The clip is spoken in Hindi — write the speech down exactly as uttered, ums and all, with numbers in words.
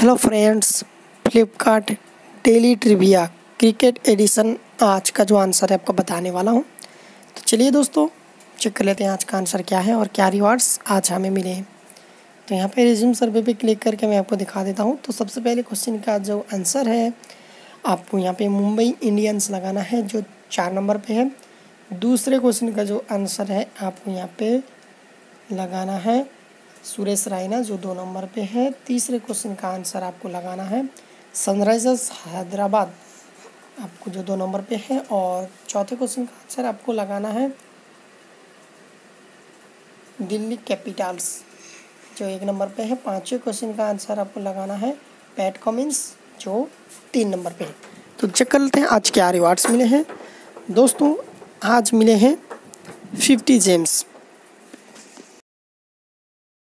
Hello friends, Flipkart daily trivia cricket edition आज का जो आंसर है आपको बताने वाला हूं। तो चलिए दोस्तों चेक कर लेते हैं आज का आंसर क्या है और क्या रिवार्ड्स आज हमें मिले हैं। तो यहाँ पे रिज्यूम सर्वे पे क्लिक करके मैं आपको दिखा देता हूं। तो सबसे पहले क्वेश्चन का जो आंसर है आपको यहाँ पे मुंबई इंडियंस लगाना है जो चार नंबर पे है। दूसरे क्वेश्चन का जो आंसर है आपको यहाँ पे लगाना है सुरेश रायना जो दो नंबर पे है। तीसरे क्वेश्चन का आंसर आपको लगाना है सनराइजर्स हैदराबाद आपको जो दो नंबर पे है। और चौथे क्वेश्चन का आंसर आपको लगाना है दिल्ली कैपिटल्स जो एक नंबर पे है। पांचवें क्वेश्चन का आंसर आपको लगाना है पैट कमिंस जो तीन नंबर पे है। तो चेक कर लेते हैं आज क्या रिवार्ड्स मिले हैं। दोस्तों आज मिले हैं फिफ्टी जेम्स